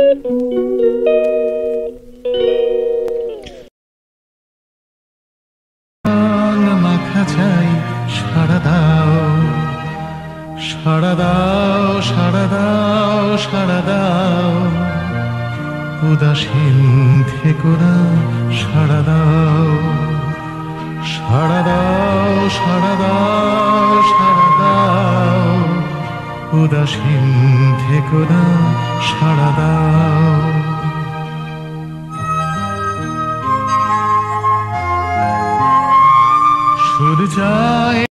মাখা চাই, সাড়া দাও, সাড়া দাও, সাড়া দাও, সাড়া দাও, উদাসীন থেকো না, সাড়া দাও, সাড়া দাও, সাড়া দাও, সাড়া দাও, উদাসীন থেকো না, সাড়া দাও। সূর্যায়